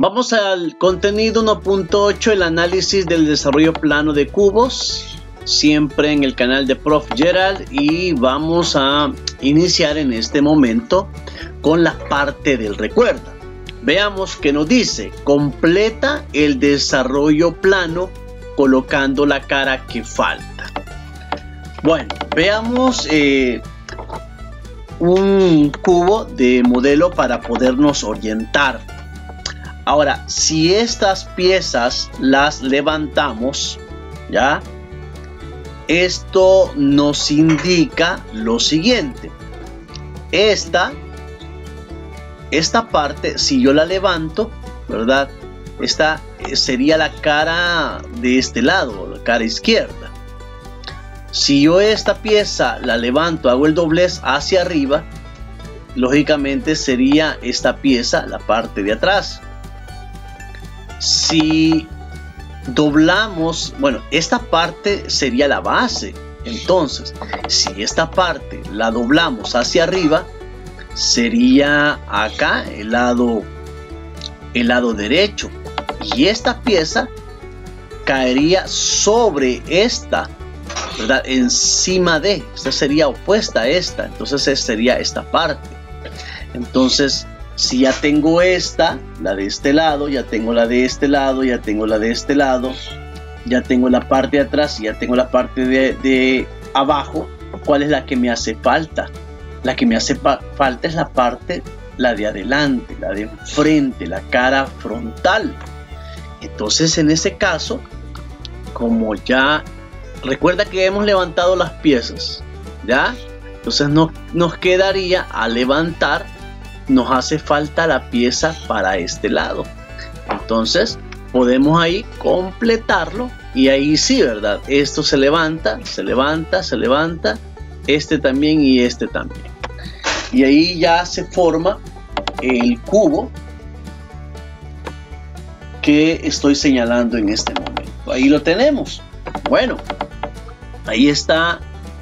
Vamos al contenido 1.8, el análisis del desarrollo plano de cubos, siempre en el canal de Prof. Gerald, y vamos a iniciar en este momento con la parte del recuerda. Veamos que nos dice: completa el desarrollo plano colocando la cara que falta. Bueno, veamos un cubo de modelo para podernos orientar. Ahora, si estas piezas las levantamos, ¿ya? Esto nos indica lo siguiente. Esta parte, si yo la levanto, ¿verdad? Esta sería la cara de este lado, la cara izquierda. Si yo esta pieza la levanto, hago el doblez hacia arriba, lógicamente sería esta pieza la parte de atrás. Si doblamos, bueno, esta parte sería la base. Entonces, si esta parte la doblamos hacia arriba, sería acá el lado derecho. Y esta pieza caería sobre esta, ¿verdad? Encima de, esta sería opuesta a esta. Entonces, esta sería esta parte. Entonces, si ya tengo esta, la de este lado, ya tengo la de este lado, ya tengo la de este lado, ya tengo la parte de atrás y ya tengo la parte de abajo, ¿cuál es la que me hace falta? La que me hace falta es la de adelante, la de enfrente, la cara frontal. Entonces, en ese caso, como ya recuerda que hemos levantado las piezas, ¿ya? Entonces nos quedaría a levantar. Nos hace falta la pieza para este lado. Entonces podemos ahí completarlo y ahí sí, ¿verdad? Esto se levanta, se levanta, se levanta, este también y este también. Y ahí ya se forma el cubo que estoy señalando en este momento. Ahí lo tenemos. Bueno, ahí está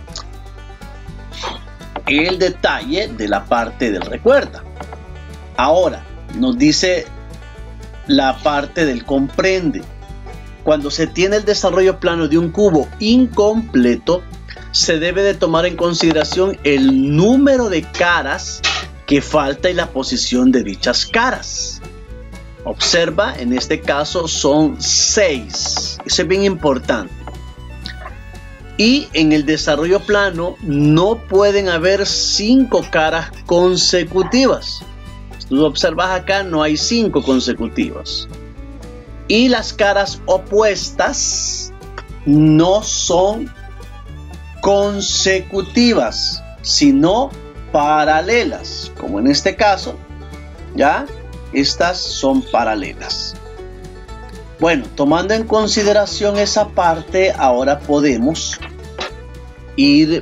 el detalle de la parte del recuerda. Ahora nos dice la parte del comprende. Cuando se tiene el desarrollo plano de un cubo incompleto, se debe de tomar en consideración el número de caras que falta y la posición de dichas caras. Observa, en este caso son 6. Eso es bien importante. Y en el desarrollo plano no pueden haber 5 caras consecutivas. Tú observas acá, no hay 5 consecutivas. Y las caras opuestas no son consecutivas, sino paralelas. Como en este caso, ¿ya? Estas son paralelas. Bueno, tomando en consideración esa parte, ahora podemos ir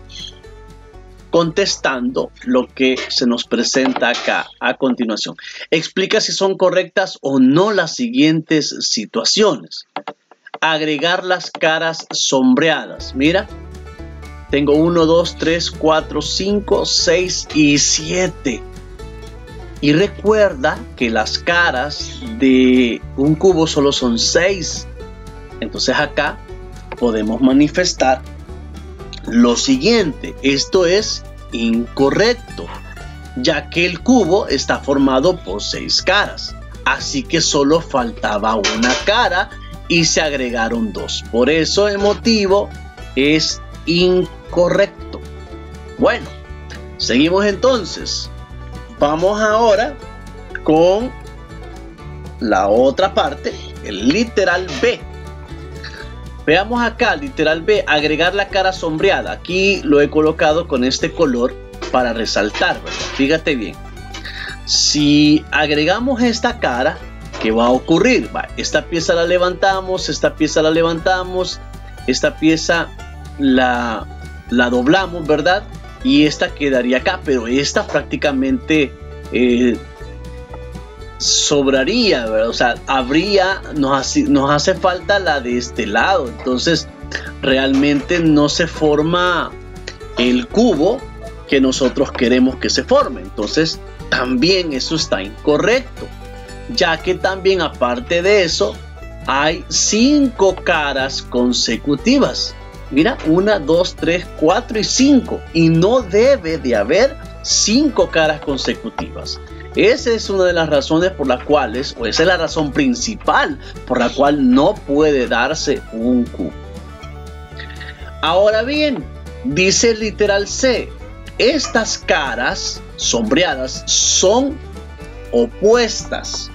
contestando lo que se nos presenta acá a continuación. Explica si son correctas o no las siguientes situaciones. Agregar las caras sombreadas. Mira, tengo 1, 2, 3, 4, 5, 6 y 7. Y recuerda que las caras de un cubo solo son 6. Entonces acá podemos manifestar lo siguiente: esto es incorrecto, ya que el cubo está formado por 6 caras, así que solo faltaba una cara y se agregaron 2. Por eso el motivo es incorrecto. Bueno, seguimos entonces. Vamos ahora con la otra parte, el literal B. Veamos acá, literal B, agregar la cara sombreada. Aquí lo he colocado con este color para resaltar, ¿verdad? Fíjate bien. Si agregamos esta cara, ¿qué va a ocurrir? Esta pieza la levantamos, esta pieza la levantamos, esta pieza la doblamos, ¿verdad? Y esta quedaría acá, pero esta prácticamente sobraría, ¿verdad? O sea, nos hace falta la de este lado. Entonces realmente no se forma el cubo que nosotros queremos que se forme. Entonces también eso está incorrecto. ya que también aparte de eso hay 5 caras consecutivas. Mira, 1, 2, 3, 4 y 5. Y no debe de haber 5 caras consecutivas. Esa es una de las razones por las cuales, o esa es la razón principal por la cual no puede darse un cubo. Ahora bien, dice el literal C, estas caras sombreadas son opuestas.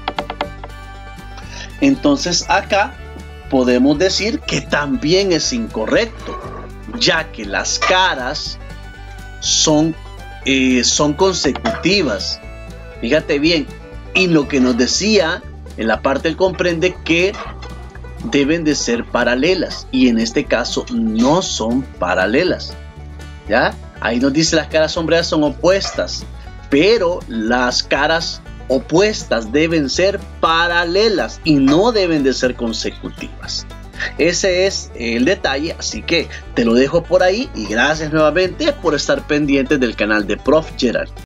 Entonces acá podemos decir que también es incorrecto, ya que las caras son consecutivas. Fíjate bien, y lo que nos decía en la parte del comprende que deben de ser paralelas, y en este caso no son paralelas. ¿Ya? Ahí nos dice las caras sombreadas son opuestas, pero las caras opuestas deben ser paralelas y no deben de ser consecutivas. Ese es el detalle, así que te lo dejo por ahí y gracias nuevamente por estar pendiente del canal de Prof. Gerald.